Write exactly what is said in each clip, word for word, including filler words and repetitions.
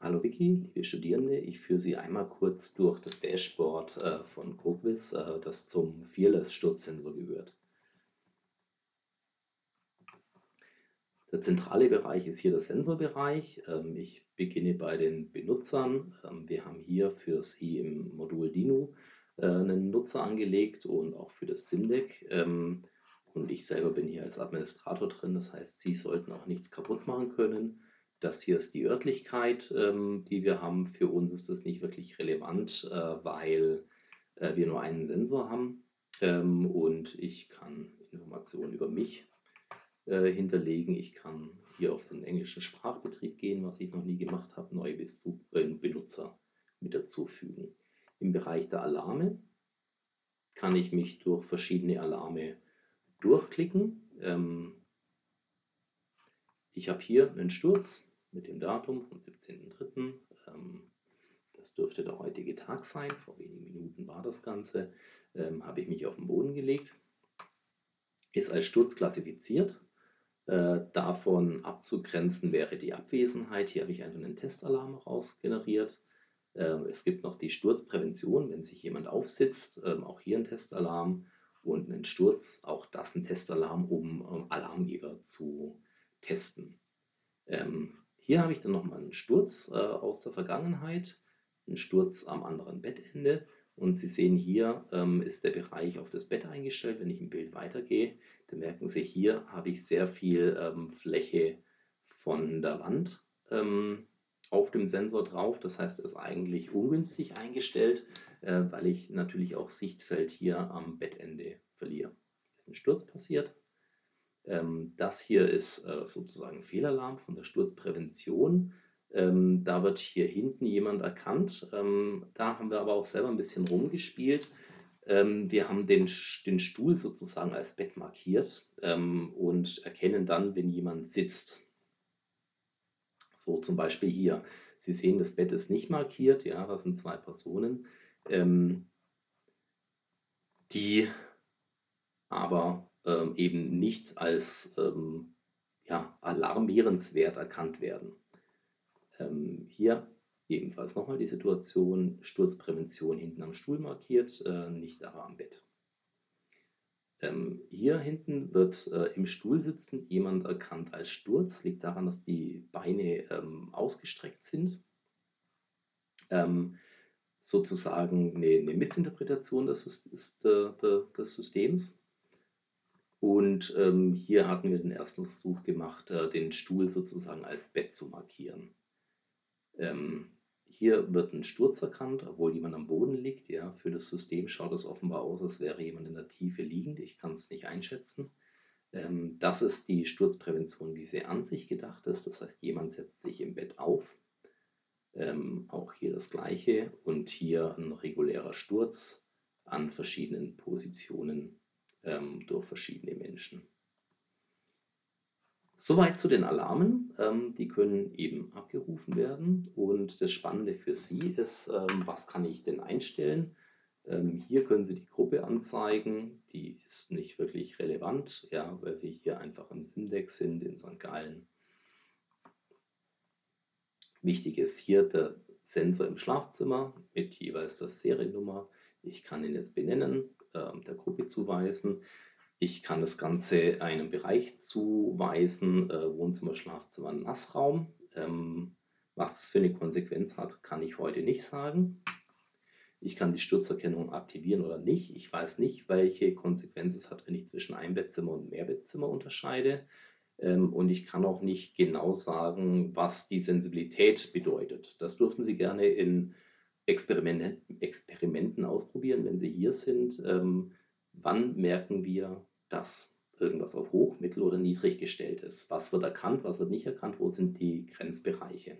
Hallo Vicky, liebe Studierende, ich führe Sie einmal kurz durch das Dashboard äh, von CoQuiz, äh, das zum Fearless-Sturzsensor gehört. Der zentrale Bereich ist hier der Sensorbereich. Ähm, ich beginne bei den Benutzern. Ähm, wir haben hier für Sie im Modul Dino äh, einen Nutzer angelegt und auch für das SIMDeck. Ähm, und ich selber bin hier als Administrator drin, das heißt, Sie sollten auch nichts kaputt machen können. Das hier ist die Örtlichkeit, ähm, die wir haben. Für uns ist das nicht wirklich relevant, äh, weil äh, wir nur einen Sensor haben ähm, und ich kann Informationen über mich äh, hinterlegen. Ich kann hier auf den englischen Sprachbetrieb gehen, was ich noch nie gemacht habe, neue äh, Benutzer mit dazufügen. Im Bereich der Alarme kann ich mich durch verschiedene Alarme durchklicken. Ähm, ich habe hier einen Sturz mit dem Datum vom siebzehnten dritten Ähm, das dürfte der heutige Tag sein. Vor wenigen Minuten war das Ganze. Ähm, habe ich mich auf den Boden gelegt. Ist als Sturz klassifiziert. Äh, davon abzugrenzen wäre die Abwesenheit. Hier habe ich einfach einen Testalarm raus generiert. Ähm, es gibt noch die Sturzprävention, wenn sich jemand aufsitzt, ähm, auch hier ein Testalarm und einen Sturz, auch das ein Testalarm, um ähm, Alarmgeber zu testen. Ähm, hier habe ich dann nochmal einen Sturz äh, aus der Vergangenheit, einen Sturz am anderen Bettende. Und Sie sehen hier ähm, ist der Bereich auf das Bett eingestellt. Wenn ich im Bild weitergehe, dann merken Sie, hier habe ich sehr viel ähm, Fläche von der Wand ähm, auf dem Sensor drauf. Das heißt, es ist eigentlich ungünstig eingestellt, äh, weil ich natürlich auch Sichtfeld hier am Bettende verliere. Ist ein Sturz passiert. Ähm, das hier ist äh, sozusagen Fehlalarm von der Sturzprävention. Ähm, da wird hier hinten jemand erkannt. Ähm, da haben wir aber auch selber ein bisschen rumgespielt. Ähm, wir haben den, den Stuhl sozusagen als Bett markiert ähm, und erkennen dann, wenn jemand sitzt. So zum Beispiel hier. Sie sehen, das Bett ist nicht markiert. Ja, das sind zwei Personen, ähm, die aber ähm, eben nicht als ähm, ja, alarmierenswert erkannt werden. Ähm, hier ebenfalls nochmal die Situation, Sturzprävention hinten am Stuhl markiert, äh, nicht aber am Bett. Ähm, hier hinten wird äh, im Stuhl sitzend jemand erkannt als Sturz, liegt daran, dass die Beine ähm, ausgestreckt sind. Ähm, sozusagen eine, eine Missinterpretation des, des, des Systems. Und ähm, hier hatten wir den ersten Versuch gemacht, äh, den Stuhl sozusagen als Bett zu markieren. Ähm, hier wird ein Sturz erkannt, obwohl jemand am Boden liegt. Ja, für das System schaut es offenbar aus, als wäre jemand in der Tiefe liegend. Ich kann es nicht einschätzen. Ähm, das ist die Sturzprävention, wie sie an sich gedacht ist. Das heißt, jemand setzt sich im Bett auf. Ähm, auch hier das Gleiche und hier ein regulärer Sturz an verschiedenen Positionen ähm, durch verschiedene Menschen. Soweit zu den Alarmen. Ähm, die können eben abgerufen werden. Und das Spannende für Sie ist, ähm, was kann ich denn einstellen? Ähm, hier können Sie die Gruppe anzeigen. Die ist nicht wirklich relevant, ja, weil wir hier einfach im SIMDeck sind in Sankt Gallen. Wichtig ist hier der Sensor im Schlafzimmer mit jeweils der Seriennummer. Ich kann ihn jetzt benennen, ähm, der Gruppe zuweisen. Ich kann das Ganze einem Bereich zuweisen, äh, Wohnzimmer, Schlafzimmer, Nassraum. Ähm, was das für eine Konsequenz hat, kann ich heute nicht sagen. Ich kann die Sturzerkennung aktivieren oder nicht. Ich weiß nicht, welche Konsequenz es hat, wenn ich zwischen Einbettzimmer und Mehrbettzimmer unterscheide. Ähm, und ich kann auch nicht genau sagen, was die Sensibilität bedeutet. Das dürfen Sie gerne in Experimenten, Experimenten ausprobieren, wenn Sie hier sind. Ähm, wann merken wir, dass irgendwas auf hoch, mittel oder niedrig gestellt ist? Was wird erkannt, was wird nicht erkannt? Wo sind die Grenzbereiche?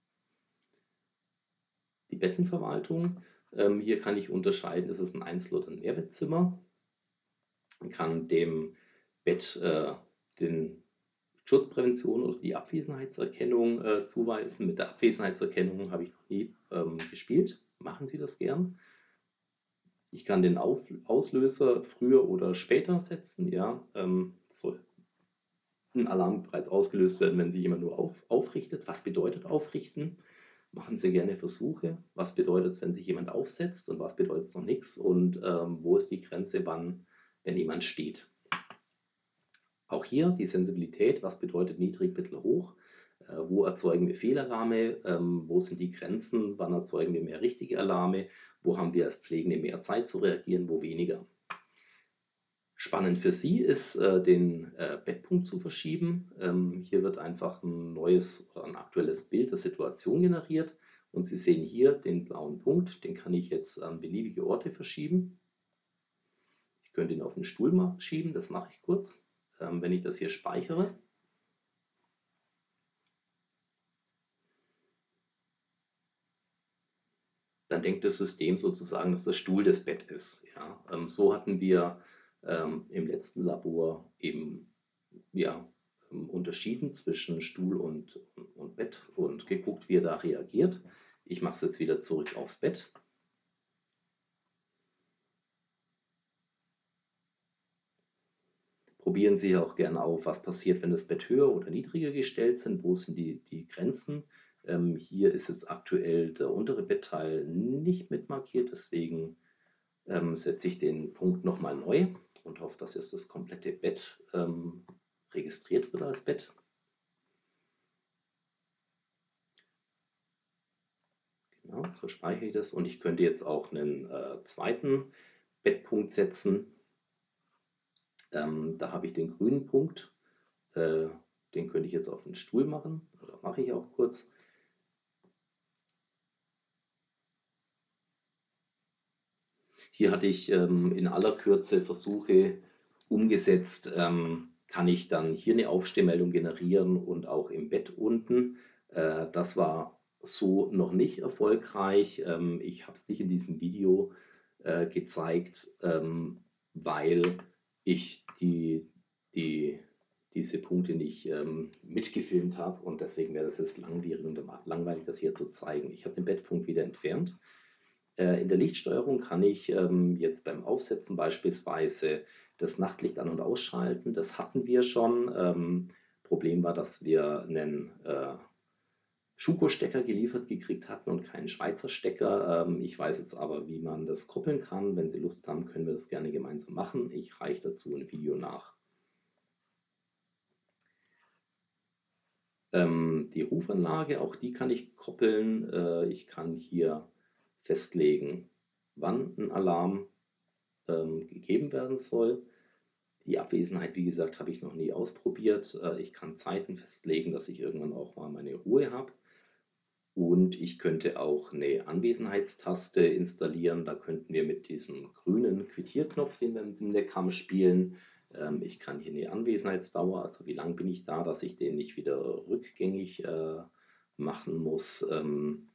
Die Bettenverwaltung. Ähm, hier kann ich unterscheiden, ist es ein Einzel- oder ein Mehrbettzimmer. Man kann dem Bett äh, den Sturzprävention oder die Abwesenheitserkennung äh, zuweisen. Mit der Abwesenheitserkennung habe ich noch nie ähm, gespielt. Machen Sie das gern. Ich kann den Auf Auslöser früher oder später setzen. Ja, ähm, soll ein Alarm bereits ausgelöst werden, wenn sich jemand nur auf, aufrichtet. Was bedeutet aufrichten? Machen Sie gerne Versuche. Was bedeutet es, wenn sich jemand aufsetzt und was bedeutet es noch nichts und ähm, wo ist die Grenze, wann, wenn jemand steht. Auch hier die Sensibilität, was bedeutet niedrig, mittel, hoch, äh, wo erzeugen wir Fehlalarme, ähm, wo sind die Grenzen, wann erzeugen wir mehr richtige Alarme, wo haben wir als Pflegende mehr Zeit zu reagieren, wo weniger. Spannend für Sie ist, äh, den äh, Bettpunkt zu verschieben. Ähm, hier wird einfach ein neues oder ein aktuelles Bild der Situation generiert und Sie sehen hier den blauen Punkt, den kann ich jetzt an beliebige Orte verschieben. Ich könnte ihn auf den Stuhl schieben, das mache ich kurz. Ähm, wenn ich das hier speichere, dann denkt das System sozusagen, dass der Stuhl das Bett ist. Ja, ähm, so hatten wir ähm, im letzten Labor eben ja, ähm, unterschieden zwischen Stuhl und, und Bett und geguckt, wie er da reagiert. Ich mache es jetzt wieder zurück aufs Bett. Probieren Sie auch gerne auf, was passiert, wenn das Bett höher oder niedriger gestellt sind, wo sind die, die Grenzen. Ähm, hier ist jetzt aktuell der untere Bettteil nicht mit markiert, deswegen ähm, setze ich den Punkt nochmal neu und hoffe, dass jetzt das komplette Bett ähm, registriert wird als Bett. Genau, so speichere ich das und ich könnte jetzt auch einen äh, zweiten Bettpunkt setzen. Ähm, da habe ich den grünen Punkt, äh, den könnte ich jetzt auf den Stuhl machen, oder mache ich auch kurz. Hier hatte ich ähm, in aller Kürze Versuche umgesetzt, ähm, kann ich dann hier eine Aufstehmeldung generieren und auch im Bett unten. Äh, das war so noch nicht erfolgreich. Ähm, ich habe es nicht in diesem Video äh, gezeigt, ähm, weil ich die, die, diese Punkte nicht ähm, mitgefilmt habe und deswegen wäre das jetzt langwierig, und langweilig, das hier zu zeigen. Ich habe den Bettpunkt wieder entfernt. Äh, in der Lichtsteuerung kann ich ähm, jetzt beim Aufsetzen beispielsweise das Nachtlicht an- und ausschalten. Das hatten wir schon. Ähm, Problem war, dass wir einen äh, Schuko-Stecker geliefert gekriegt hatten und keinen Schweizer Stecker. Ähm, ich weiß jetzt aber, wie man das koppeln kann. Wenn Sie Lust haben, können wir das gerne gemeinsam machen. Ich reiche dazu ein Video nach. Ähm, die Rufanlage, auch die kann ich koppeln. Äh, ich kann hier festlegen, wann ein Alarm ähm, gegeben werden soll. Die Abwesenheit, wie gesagt, habe ich noch nie ausprobiert. Äh, ich kann Zeiten festlegen, dass ich irgendwann auch mal meine Ruhe habe. Und ich könnte auch eine Anwesenheitstaste installieren. Da könnten wir mit diesem grünen Quittierknopf, den wir im Deckkamm spielen, ähm, ich kann hier eine Anwesenheitsdauer, also wie lange bin ich da, dass ich den nicht wieder rückgängig äh, machen muss, ähm,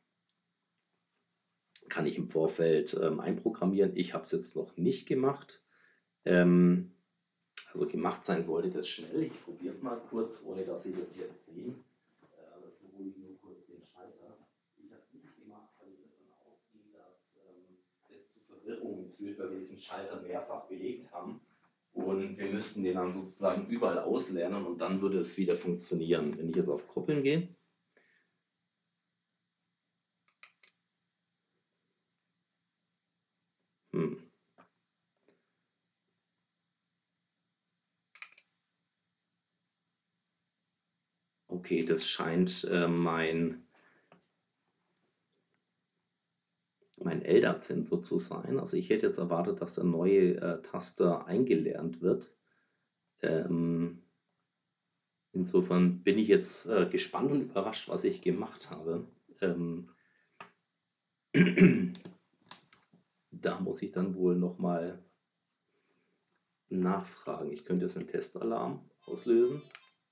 kann ich im Vorfeld ähm, einprogrammieren. Ich habe es jetzt noch nicht gemacht. Ähm, also gemacht sein sollte das schnell. Ich probiere es mal kurz, ohne dass Sie das jetzt sehen. Äh, dazu hole ich nur kurz den Schalter. Ich habe es nicht gemacht, weil ich davon ausgehe, dass ähm, es zu Verwirrungen führt, weil wir diesen Schalter mehrfach belegt haben. Und wir müssten den dann sozusagen überall auslernen und dann würde es wieder funktionieren. Wenn ich jetzt auf Koppeln gehe, hm, okay, das scheint äh, mein, mein L D A-Sensor zu sein. Also ich hätte jetzt erwartet, dass der neue äh, Taster eingelernt wird. Ähm, insofern bin ich jetzt äh, gespannt und überrascht, was ich gemacht habe. Ähm, da muss ich dann wohl nochmal nachfragen. Ich könnte jetzt einen Testalarm auslösen.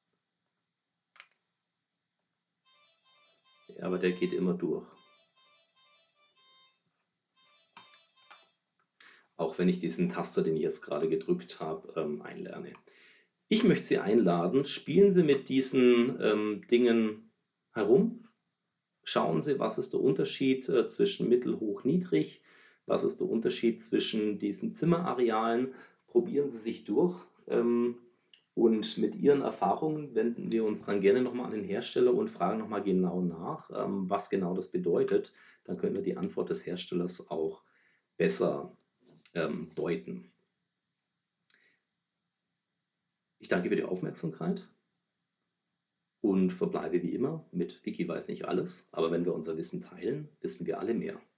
Ja, aber der geht immer durch. Auch wenn ich diesen Taster, den ich jetzt gerade gedrückt habe, ähm, einlerne. Ich möchte Sie einladen, spielen Sie mit diesen ähm, Dingen herum. Schauen Sie, was ist der Unterschied äh, zwischen mittel, hoch, niedrig? Was ist der Unterschied zwischen diesen Zimmerarealen? Probieren Sie sich durch. Ähm, Und mit Ihren Erfahrungen wenden wir uns dann gerne nochmal an den Hersteller und fragen nochmal genau nach, ähm, was genau das bedeutet. Dann können wir die Antwort des Herstellers auch besser ähm, deuten. Ich danke für die Aufmerksamkeit und verbleibe wie immer mit Wiki weiß nicht alles, aber wenn wir unser Wissen teilen, wissen wir alle mehr.